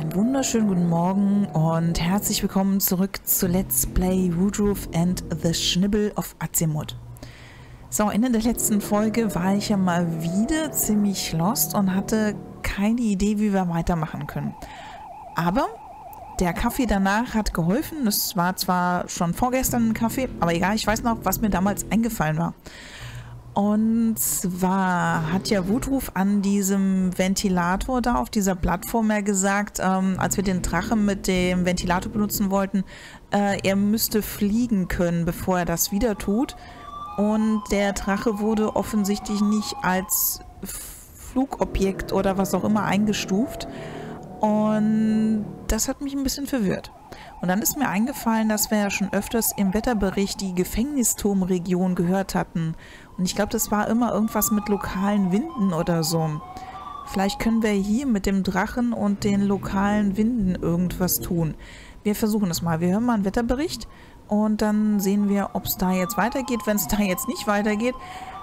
Einen wunderschönen guten Morgen und herzlich willkommen zurück zu Let's Play Woodroof and the Schnibble of Azimuth. So, in der letzten Folge war ich ja mal wieder ziemlich lost und hatte keine Idee, wie wir weitermachen können. Aber der Kaffee danach hat geholfen. Es war zwar schon vorgestern ein Kaffee, aber egal, ich weiß noch, was mir damals eingefallen war. Und zwar hat ja Woodroof an diesem Ventilator da auf dieser Plattform ja gesagt, als wir den Drachen mit dem Ventilator benutzen wollten, er müsste fliegen können, bevor er das wieder tut. Und der Drache wurde offensichtlich nicht als Flugobjekt oder was auch immer eingestuft. Und das hat mich ein bisschen verwirrt. Und dann ist mir eingefallen, dass wir ja schon öfters im Wetterbericht die Gefängnisturmregion gehört hatten. Und ich glaube, das war immer irgendwas mit lokalen Winden oder so. Vielleicht können wir hier mit dem Drachen und den lokalen Winden irgendwas tun. Wir versuchen es mal. Wir hören mal einen Wetterbericht und dann sehen wir, ob es da jetzt weitergeht. Wenn es da jetzt nicht weitergeht,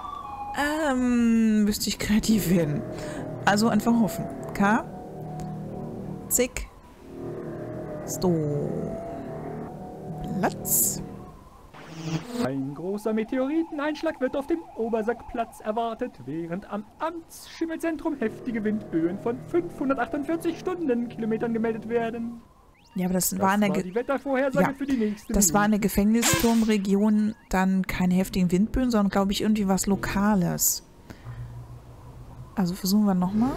müsste ich kreativ werden. Also einfach hoffen. K. Zick. So. Platz. Ein großer Meteoriteneinschlag wird auf dem Obersackplatz erwartet, während am Amtsschimmelzentrum heftige Windböen von 548 Stundenkilometern gemeldet werden. Ja, aber das war die Wettervorhersage für die nächste Das war eine Gefängnisturmregion, dann keine heftigen Windböen, sondern glaube ich irgendwie was Lokales. Also versuchen wir nochmal.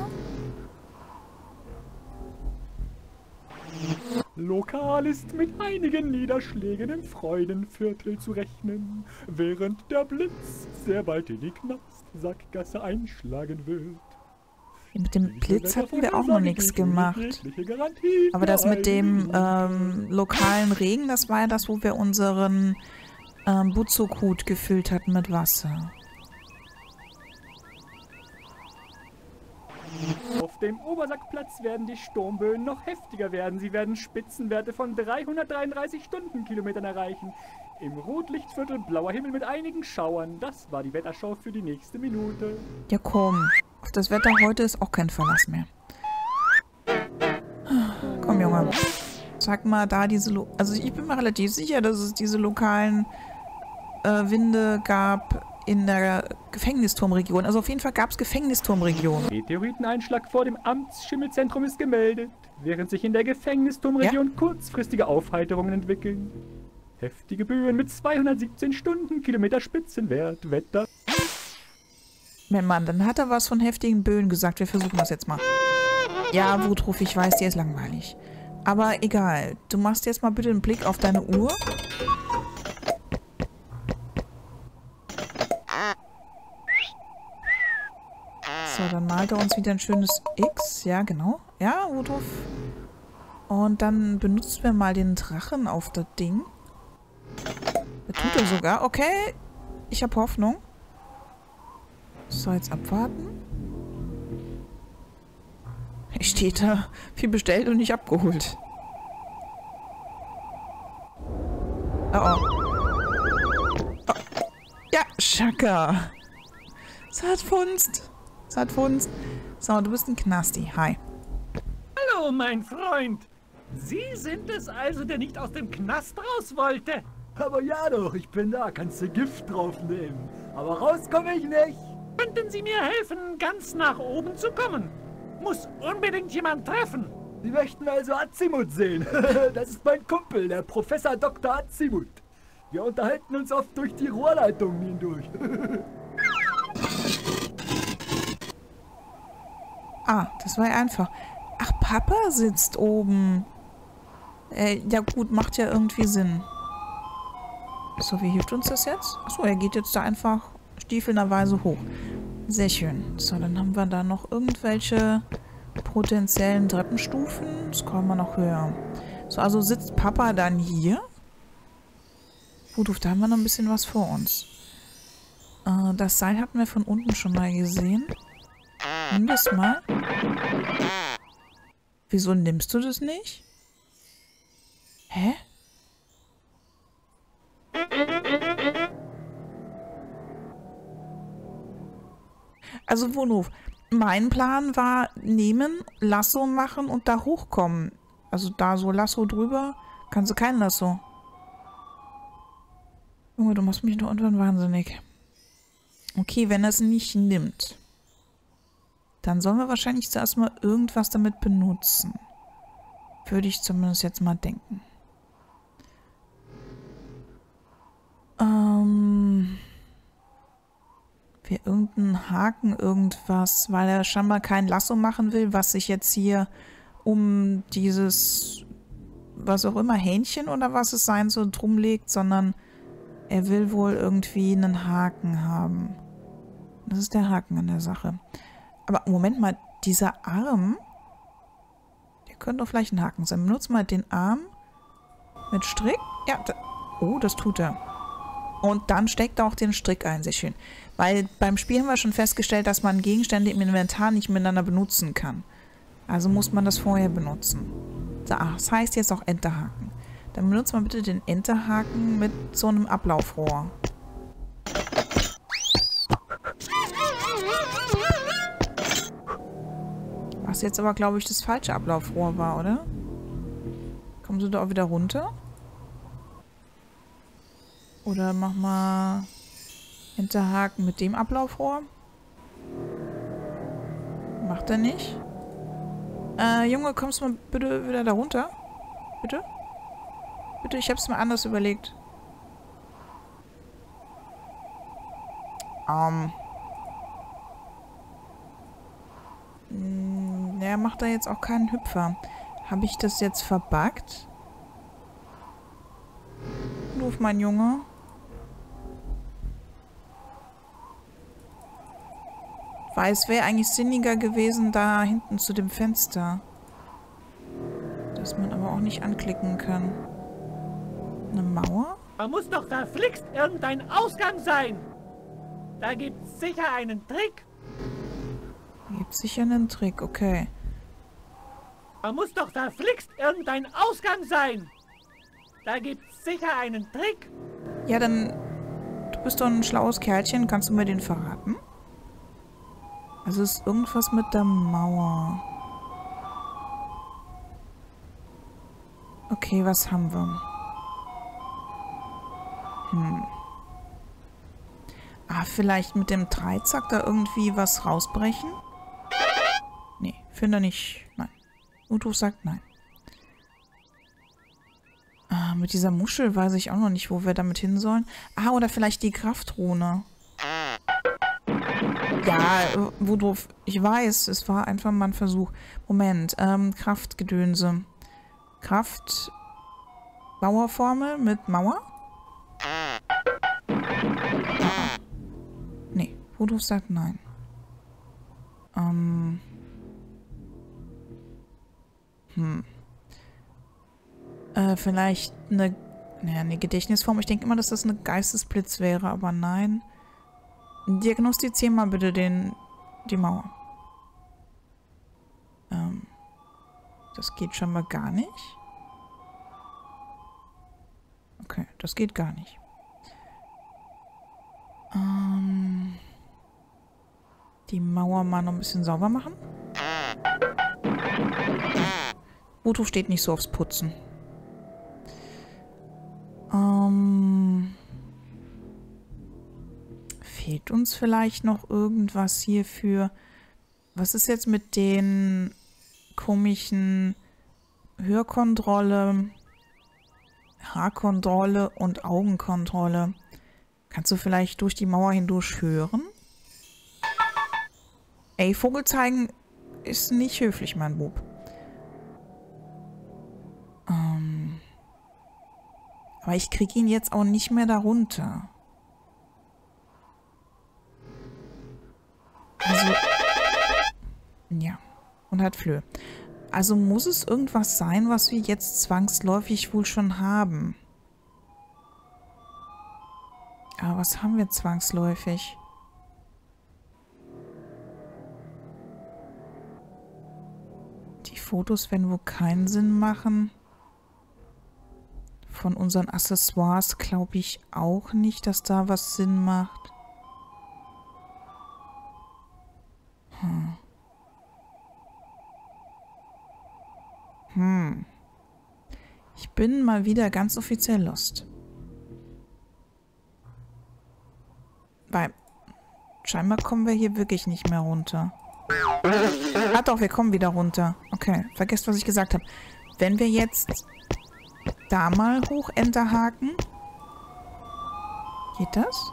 Lokal ist mit einigen Niederschlägen im Freudenviertel zu rechnen, während der Blitz sehr bald in die Knastsackgasse einschlagen wird. Mit dem Blitz hatten wir auch noch nichts gemacht. Aber das mit dem lokalen Regen, das war ja das, wo wir unseren Butzokut gefüllt hatten mit Wasser. Auf dem Obersackplatz werden die Sturmböen noch heftiger werden. Sie werden Spitzenwerte von 333 Stundenkilometern erreichen. Im Rotlichtviertel blauer Himmel mit einigen Schauern. Das war die Wetterschau für die nächste Minute. Ja komm, auf das Wetter heute ist auch kein Verlass mehr. Komm Junge, sag mal da diese... Also ich bin mir relativ sicher, dass es diese lokalen Winde gab in der Gefängnisturmregion. Also auf jeden Fall gab es Gefängnisturmregion. Meteoriteneinschlag vor dem Amtsschimmelzentrum ist gemeldet, während sich in der Gefängnisturmregion kurzfristige Aufheiterungen entwickeln. Heftige Böen mit 217 Stundenkilometer Spitzenwert. Wetter. Mein Mann, dann hat er was von heftigen Böen gesagt. Wir versuchen das jetzt mal. Ja, Woodroof, ich weiß, dir ist langweilig. Aber egal. Du machst jetzt mal bitte einen Blick auf deine Uhr. So, dann malt er uns wieder ein schönes X. Ja, genau. Ja, Woodroof. Und dann benutzen wir mal den Drachen auf das Ding. Das tut er sogar. Okay. Ich habe Hoffnung. So, jetzt abwarten. Steht da. Viel bestellt und nicht abgeholt. Oh, oh. Oh. Ja, Schaka. Saatfunst. So, du bist ein Knasti. Hi. Hallo, mein Freund. Sie sind es also, der nicht aus dem Knast raus wollte? Aber ja doch, ich bin da. Kannst du Gift draufnehmen. Aber raus komme ich nicht. Könnten Sie mir helfen, ganz nach oben zu kommen? Muss unbedingt jemand treffen. Sie möchten also Azimuth sehen. Das ist mein Kumpel, der Professor Dr. Azimuth. Wir unterhalten uns oft durch die Rohrleitungen hindurch. Ah, das war ja einfach. Ach, Papa sitzt oben. Ja gut, macht ja irgendwie Sinn. So, wie hilft uns das jetzt? Achso, er geht jetzt da einfach stiefelnderweise hoch. Sehr schön. So, dann haben wir da noch irgendwelche potenziellen Treppenstufen. Scrollen wir noch höher. So, also sitzt Papa dann hier. Gut, da haben wir noch ein bisschen was vor uns. Das Seil hatten wir von unten schon mal gesehen. Nimm das mal. Wieso nimmst du das nicht? Hä? Also Wohnhof, mein Plan war, nehmen, Lasso machen und da hochkommen. Also da so Lasso drüber, kannst du kein Lasso. Junge, du machst mich nur irgendwann wahnsinnig. Okay, wenn er es nicht nimmt, dann sollen wir wahrscheinlich zuerst mal irgendwas damit benutzen. Würde ich zumindest jetzt mal denken. Wir irgendeinen Haken, irgendwas, weil er scheinbar kein Lasso machen will, was sich jetzt hier um dieses, was auch immer, Hähnchen oder was es sein soll, drum legt, sondern er will wohl irgendwie einen Haken haben. Das ist der Haken an der Sache. Aber Moment mal, dieser Arm, der könnte doch vielleicht ein Haken sein. Benutzt mal den Arm mit Strick. Ja, oh, das tut er. Und dann steckt er auch den Strick ein, sehr schön. Weil beim Spiel haben wir schon festgestellt, dass man Gegenstände im Inventar nicht miteinander benutzen kann. Also muss man das vorher benutzen. So, das heißt jetzt auch Enterhaken. Dann benutzt mal bitte den Enterhaken mit so einem Ablaufrohr. Was jetzt aber, glaube ich, das falsche Ablaufrohr war, oder? Kommen Sie da auch wieder runter? Oder mach mal Enterhaken mit dem Ablaufrohr. Macht er nicht? Junge, kommst du mal bitte wieder da runter? Bitte? Bitte, ich hab's mir anders überlegt. Der macht da jetzt auch keinen Hüpfer. Habe ich das jetzt verbuggt? Ruf, mein Junge. Weil es wäre eigentlich sinniger gewesen, da hinten zu dem Fenster. Das man aber auch nicht anklicken kann. Eine Mauer? Da muss doch verflixt irgendein Ausgang sein. Da gibt's sicher einen Trick. Gibt sicher einen Trick, okay. Da muss doch verflixt irgendein Ausgang sein. Da gibt's sicher einen Trick. Ja, dann... Du bist doch ein schlaues Kerlchen. Kannst du mir den verraten? Also ist irgendwas mit der Mauer. Okay, was haben wir? Vielleicht mit dem Dreizack da irgendwie was rausbrechen? Nee, finde nicht. Nein. Udo sagt nein. Mit dieser Muschel weiß ich auch noch nicht, wo wir damit hin sollen. Oder vielleicht die Kraftrune. Ja, Woodruff, ich weiß, es war einfach mal ein Versuch. Moment, Kraftgedönse. Kraft... Bauerformel mit Mauer? Nee, Woodruff sagt nein. Vielleicht eine Gedächtnisform. Ich denke immer, dass das eine Geistesblitz wäre, aber nein. Diagnostizier mal bitte die Mauer. Das geht schon mal gar nicht. Okay, das geht gar nicht. Die Mauer mal noch ein bisschen sauber machen. Udo steht nicht so aufs Putzen. Fehlt uns vielleicht noch irgendwas hier für... Was ist jetzt mit den komischen Hörkontrolle, Haarkontrolle und Augenkontrolle? Kannst du vielleicht durch die Mauer hindurch hören? Ey, Vogel zeigen ist nicht höflich, mein Bub. Aber ich kriege ihn jetzt auch nicht mehr darunter. Also, ja. Und hat Flöhe. Also muss es irgendwas sein, was wir jetzt zwangsläufig wohl schon haben. Aber was haben wir zwangsläufig? Die Fotos werden wohl keinen Sinn machen. Von unseren Accessoires glaube ich auch nicht, dass da was Sinn macht. Ich bin mal wieder ganz offiziell lost. Weil scheinbar kommen wir hier wirklich nicht mehr runter. Ah doch, wir kommen wieder runter. Okay, vergesst, was ich gesagt habe. Wenn wir jetzt da mal hoch Enter haken. Geht das?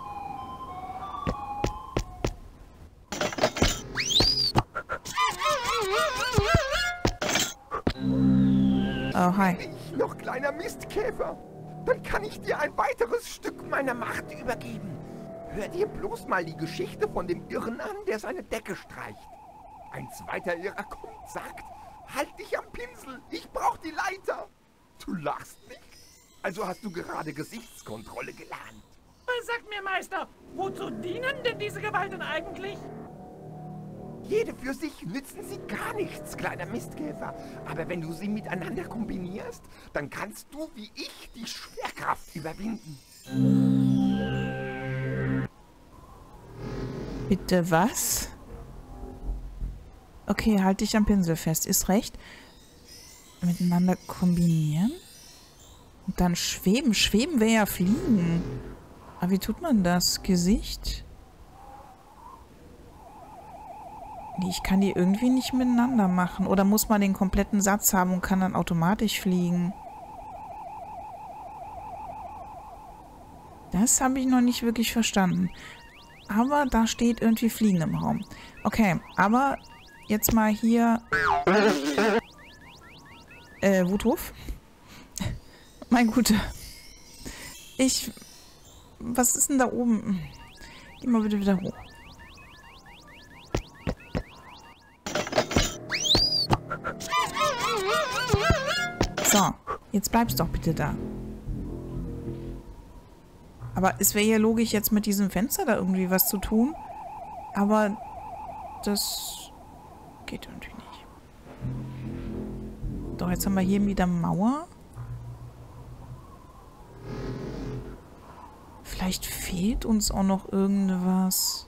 Oh, hi. Ich noch kleiner Mistkäfer. Dann kann ich dir ein weiteres Stück meiner Macht übergeben. Hör dir bloß mal die Geschichte von dem Irren an, der seine Decke streicht. Ein zweiter Irrer kommt, sagt, halt dich am Pinsel, ich brauch die Leiter. Du lachst nicht? Also hast du gerade Gesichtskontrolle gelernt. Sag mir, Meister, wozu dienen denn diese Gewalten eigentlich? Jede für sich nützen sie gar nichts, kleiner Mistkäfer. Aber wenn du sie miteinander kombinierst, dann kannst du wie ich die Schwerkraft überwinden. Bitte was? Okay, halt dich am Pinsel fest. Ist recht. Miteinander kombinieren? Und dann schweben. Schweben wäre ja fliegen. Aber wie tut man das? Gesicht? Nee, ich kann die irgendwie nicht miteinander machen. Oder muss man den kompletten Satz haben und kann dann automatisch fliegen? Das habe ich noch nicht wirklich verstanden. Aber da steht irgendwie Fliegen im Raum. Okay, aber jetzt mal hier... Wutruf? Mein Guter. Was ist denn da oben? Geh mal bitte wieder hoch. So, jetzt bleibst doch bitte da. Aber es wäre ja logisch, jetzt mit diesem Fenster da irgendwie was zu tun. Aber das geht irgendwie nicht. Doch, jetzt haben wir hier wieder Mauer. Vielleicht fehlt uns auch noch irgendwas.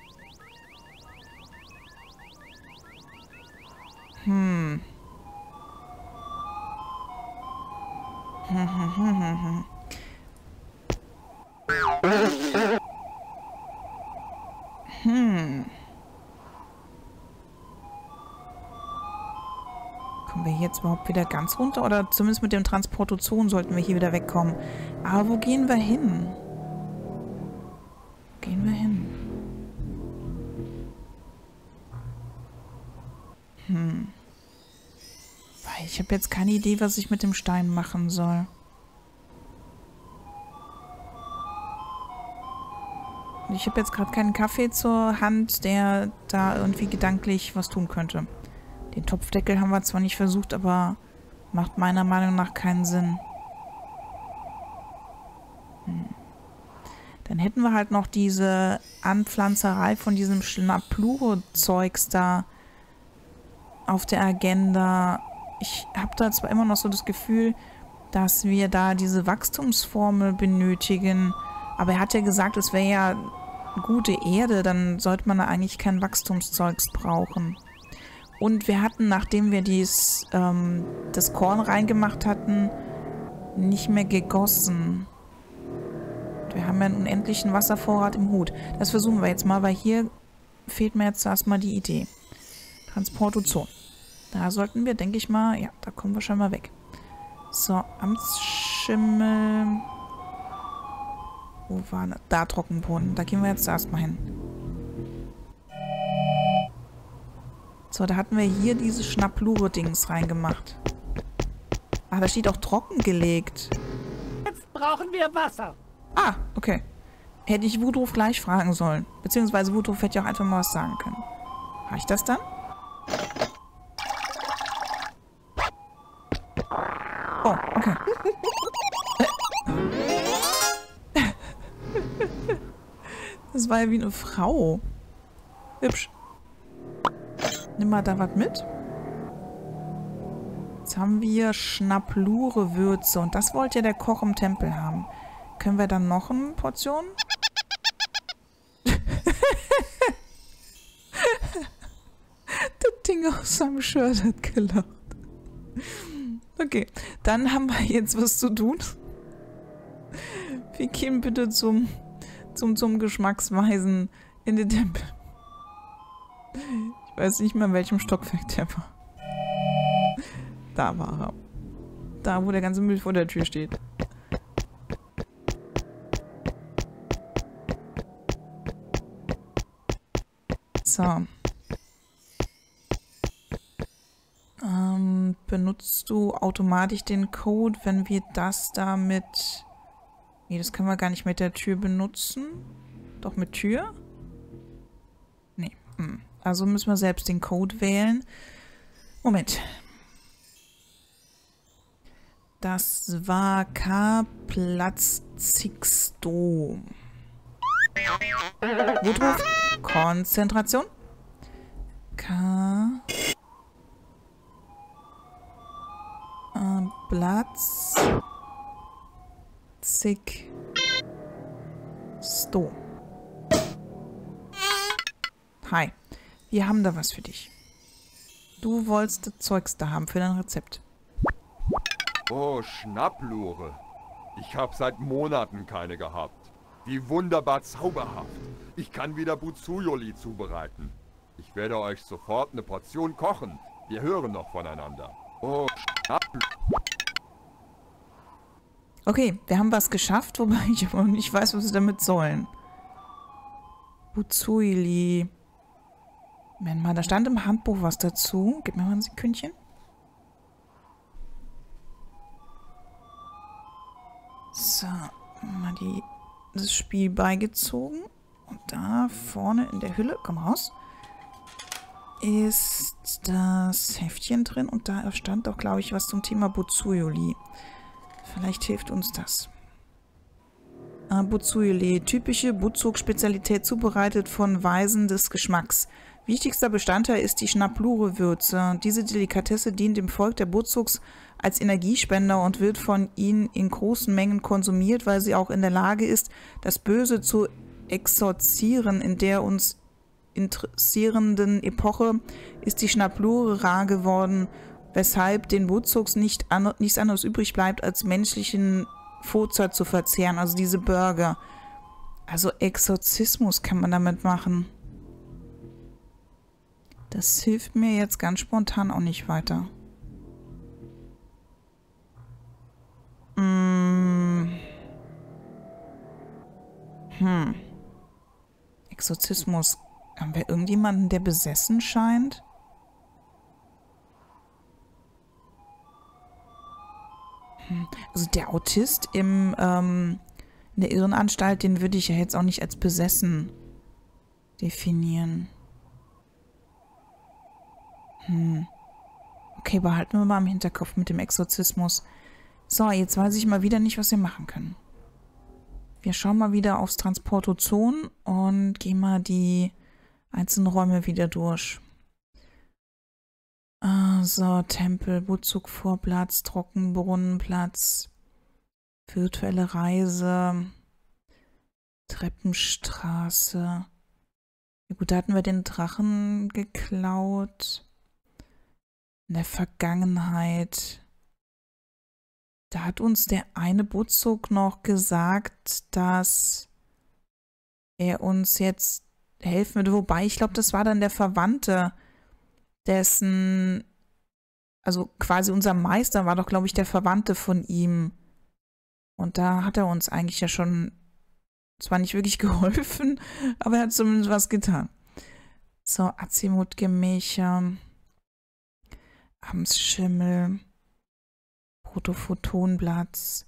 Kommen wir jetzt überhaupt wieder ganz runter? Oder zumindest mit dem Transportozon sollten wir hier wieder wegkommen. Aber wo gehen wir hin? Wo gehen wir hin? Weil ich habe jetzt keine Idee, was ich mit dem Stein machen soll. Ich habe jetzt gerade keinen Kaffee zur Hand, der da irgendwie gedanklich was tun könnte. Den Topfdeckel haben wir zwar nicht versucht, aber macht meiner Meinung nach keinen Sinn. Dann hätten wir halt noch diese Anpflanzerei von diesem Schnapluro-Zeugs da auf der Agenda. Ich habe da zwar immer noch so das Gefühl, dass wir da diese Wachstumsformel benötigen, aber er hat ja gesagt, es wäre ja gute Erde, dann sollte man da eigentlich kein Wachstumszeugs brauchen. Und wir hatten, nachdem wir das Korn reingemacht hatten, nicht mehr gegossen. Wir haben ja einen unendlichen Wasservorrat im Hut. Das versuchen wir jetzt mal, weil hier fehlt mir jetzt erstmal die Idee. Transportozon. Da sollten wir, denke ich mal, ja, da kommen wir schon mal weg. So, Amtsschimmel. Wo war das? Da, Trockenboden. Da gehen wir jetzt erstmal hin. So, da hatten wir hier diese Schnaplure-Dings reingemacht. Ah, da steht auch trockengelegt. Jetzt brauchen wir Wasser. Ah, okay. Hätte ich Wutruf gleich fragen sollen. Beziehungsweise Wutruf hätte ja auch einfach mal was sagen können. Habe ich das dann? Oh, okay. Das war ja wie eine Frau. Hübsch. Nimm mal da was mit. Jetzt haben wir Schnaplure-Würze. Und das wollte ja der Koch im Tempel haben. Können wir dann noch eine Portion? Das Ding aus seinem Shirt hat gelacht. Okay, dann haben wir jetzt was zu tun. Wir gehen bitte zum Geschmacksweisen in den Tempel. Ich weiß nicht mehr, in welchem Stockwerk der war. Da war er. Da, wo der ganze Müll vor der Tür steht. So. Benutzt du automatisch den Code, wenn wir das da mit... Nee, das können wir gar nicht mit der Tür benutzen. Doch mit Tür? Nee. Also müssen wir selbst den Code wählen. Moment. Das war K. Platz Zixto. Woodruff. Konzentration. K. Platz Zixto. Hi. Wir haben da was für dich. Du wolltest das Zeugs da haben für dein Rezept. Oh, Schnapplure. Ich habe seit Monaten keine gehabt. Wie wunderbar zauberhaft. Ich kann wieder Buzujoli zubereiten. Ich werde euch sofort eine Portion kochen. Wir hören noch voneinander. Oh, Schnapplure. Okay, wir haben was geschafft, wobei ich aber nicht weiß, was wir damit sollen. Buzuili. Moment mal, da stand im Handbuch was dazu. Gib mir mal ein Sekündchen. So, mal das Spiel beigezogen. Und da vorne in der Hülle, komm raus, ist das Heftchen drin. Und da stand auch, glaube ich, was zum Thema Buzujoli. Vielleicht hilft uns das. Buzujoli, typische Buzug-Spezialität, zubereitet von Weisen des Geschmacks. Wichtigster Bestandteil ist die Schnapplure-Würze. Diese Delikatesse dient dem Volk der Buzugs als Energiespender und wird von ihnen in großen Mengen konsumiert, weil sie auch in der Lage ist, das Böse zu exorzieren. In der uns interessierenden Epoche ist die Schnapplure rar geworden, weshalb den Buzugs nichts anderes übrig bleibt, als menschlichen Furzer zu verzehren, also diese Burger. Also Exorzismus kann man damit machen. Das hilft mir jetzt ganz spontan auch nicht weiter. Exorzismus. Haben wir irgendjemanden, der besessen scheint? Also der Autist in der Irrenanstalt, den würde ich ja jetzt auch nicht als besessen definieren. Okay, behalten wir mal im Hinterkopf mit dem Exorzismus. So, jetzt weiß ich mal wieder nicht, was wir machen können. Wir schauen mal wieder aufs Transportozon und gehen mal die einzelnen Räume wieder durch. So, Tempel, Buzug-Vorplatz, Trockenbrunnenplatz, virtuelle Reise, Treppenstraße. Ja gut, da hatten wir den Drachen geklaut. In der Vergangenheit. Da hat uns der eine Buzug noch gesagt, dass er uns jetzt helfen würde. Wobei, ich glaube, das war dann der Verwandte, dessen, also quasi unser Meister war doch, glaube ich, der Verwandte von ihm. Und da hat er uns eigentlich ja schon, zwar nicht wirklich geholfen, aber er hat zumindest was getan. So, Azimut-Gemächer, Amtsschimmel, Protophotonplatz,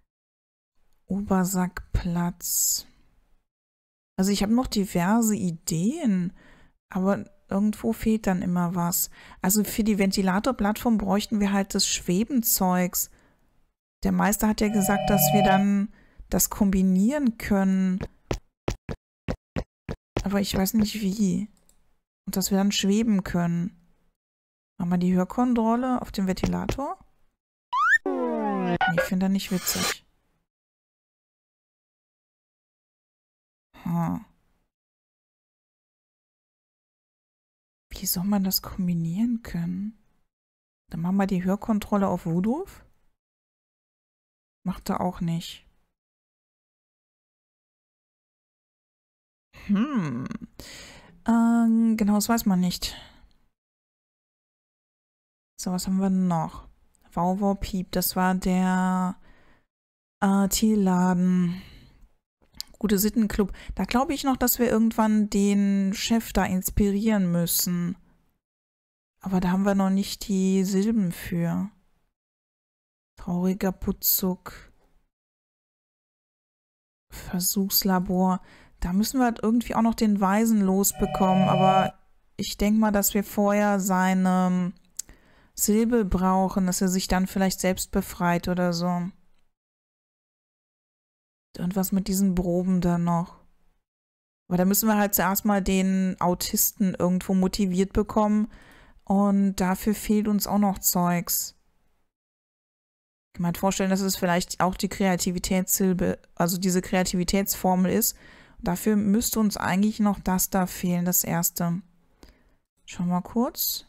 Obersackplatz. Also ich habe noch diverse Ideen, aber irgendwo fehlt dann immer was. Also für die Ventilatorplattform bräuchten wir halt das Schwebenzeugs. Der Meister hat ja gesagt, dass wir dann das kombinieren können. Aber ich weiß nicht wie. Und dass wir dann schweben können. Machen wir die Hörkontrolle auf dem Ventilator? Nee, ich finde das nicht witzig. Wie soll man das kombinieren können? Dann machen wir die Hörkontrolle auf Wudorf. Macht er auch nicht. Genau, das weiß man nicht. So, was haben wir noch? Wauwau Piep, das war der Tierladen. Gute Sittenclub. Da glaube ich noch, dass wir irgendwann den Chef da inspirieren müssen. Aber da haben wir noch nicht die Silben für. Trauriger Putzug. Versuchslabor. Da müssen wir halt irgendwie auch noch den Weisen losbekommen. Aber ich denke mal, dass wir vorher seine Silbe brauchen, dass er sich dann vielleicht selbst befreit oder so. Und was mit diesen Proben dann noch? Aber da müssen wir halt zuerst mal den Autisten irgendwo motiviert bekommen. Und dafür fehlt uns auch noch Zeugs. Ich kann mir halt vorstellen, dass es vielleicht auch die Kreativitätssilbe, also diese Kreativitätsformel ist. Dafür müsste uns eigentlich noch das da fehlen, das erste. Schauen wir mal kurz.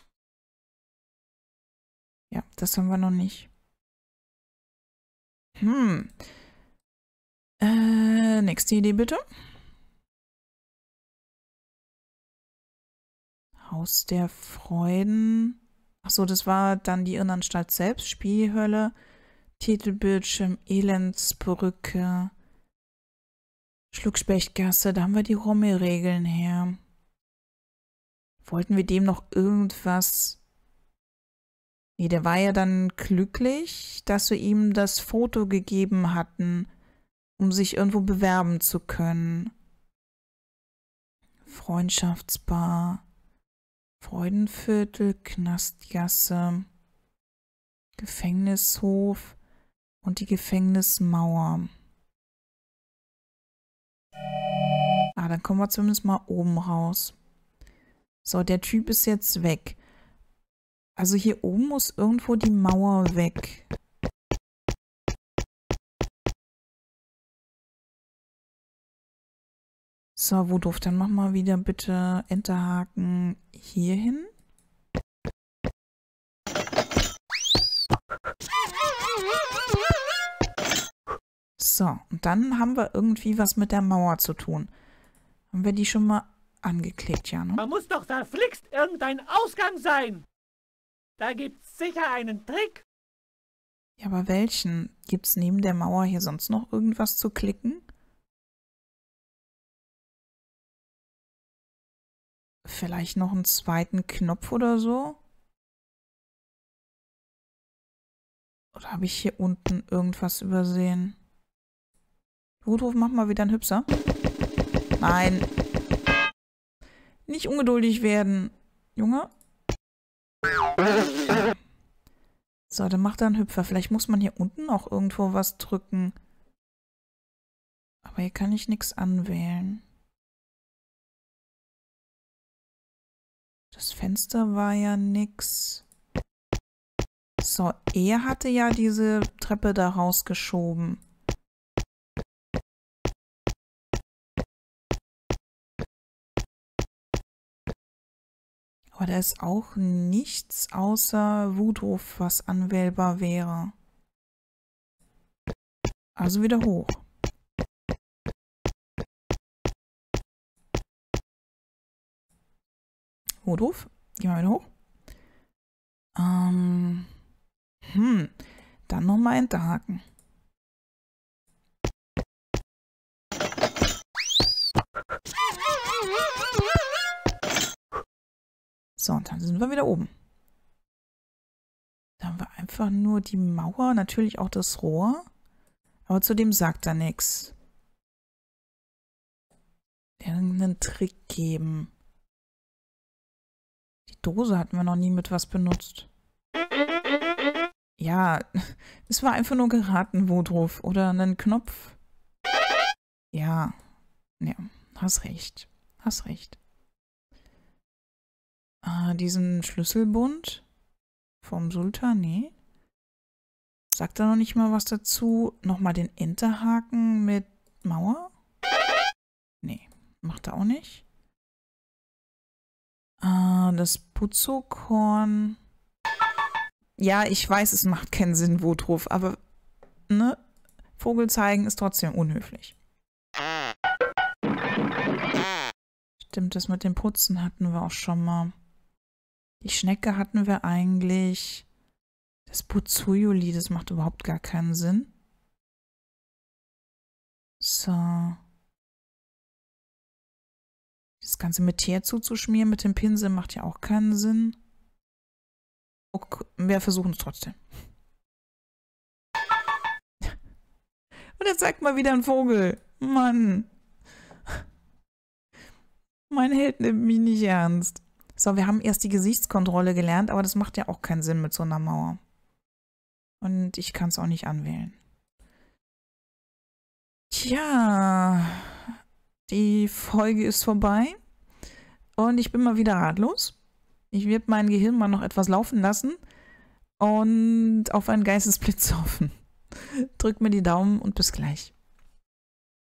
Ja, das haben wir noch nicht. Nächste Idee bitte. Haus der Freuden. Achso, das war dann die Irrenanstalt selbst. Spielhölle. Titelbildschirm. Elendsbrücke. Schluckspechtgasse. Da haben wir die Rommelregeln her. Wollten wir dem noch irgendwas... Nee, der war ja dann glücklich, dass wir ihm das Foto gegeben hatten, um sich irgendwo bewerben zu können. Freundschaftsbar, Freudenviertel, Knastgasse, Gefängnishof und die Gefängnismauer. Dann kommen wir zumindest mal oben raus. So, der Typ ist jetzt weg. Also hier oben muss irgendwo die Mauer weg. So, Wudorf, dann mach mal wieder bitte Enterhaken hier hin. So, und dann haben wir irgendwie was mit der Mauer zu tun. Haben wir die schon mal angeklickt, ja, ne? Da muss doch verflixt irgendein Ausgang sein. Da gibt's sicher einen Trick. Ja, aber welchen? Gibt's neben der Mauer hier sonst noch irgendwas zu klicken? Vielleicht noch einen zweiten Knopf oder so? Oder habe ich hier unten irgendwas übersehen? Wudorf, mach mal wieder einen Hüpser. Nein. Nicht ungeduldig werden, Junge. So, dann macht er einen Hüpfer. Vielleicht muss man hier unten auch irgendwo was drücken. Aber hier kann ich nichts anwählen. Das Fenster war ja nix. So, er hatte ja diese Treppe da rausgeschoben. Aber da ist auch nichts außer Wudorf, was anwählbar wäre. Also wieder hoch. Wudorf, geh mal wieder hoch. Dann nochmal Enterhaken. So, und dann sind wir wieder oben. Da haben wir einfach nur die Mauer, natürlich auch das Rohr. Aber zu dem sagt er nichts. Irgendeinen Trick geben. Die Dose hatten wir noch nie mit was benutzt. Ja, es war einfach nur geraten, Wudorf. Oder einen Knopf. Ja, hast recht. Hast recht. Diesen Schlüsselbund vom Sultan, nee. Sagt er noch nicht mal was dazu? Nochmal den Enterhaken mit Mauer? Nee, macht er auch nicht. Das Putzoghorn. Ja, ich weiß, es macht keinen Sinn, Wotruf, aber ne? Vogel zeigen ist trotzdem unhöflich. Stimmt, das mit dem Putzen hatten wir auch schon mal. Die Schnecke hatten wir eigentlich. Das Buzuyuli, das macht überhaupt gar keinen Sinn. So. Das Ganze mit Teer zuzuschmieren mit dem Pinsel macht ja auch keinen Sinn. Okay, wir versuchen es trotzdem. Und jetzt sagt mal wieder ein Vogel. Mann. Mein Held nimmt mich nicht ernst. So, wir haben erst die Gesichtskontrolle gelernt, aber das macht ja auch keinen Sinn mit so einer Mauer. Und ich kann es auch nicht anwählen. Tja, die Folge ist vorbei. Und ich bin mal wieder ratlos. Ich werde mein Gehirn mal noch etwas laufen lassen und auf einen Geistesblitz hoffen. Drückt mir die Daumen und bis gleich.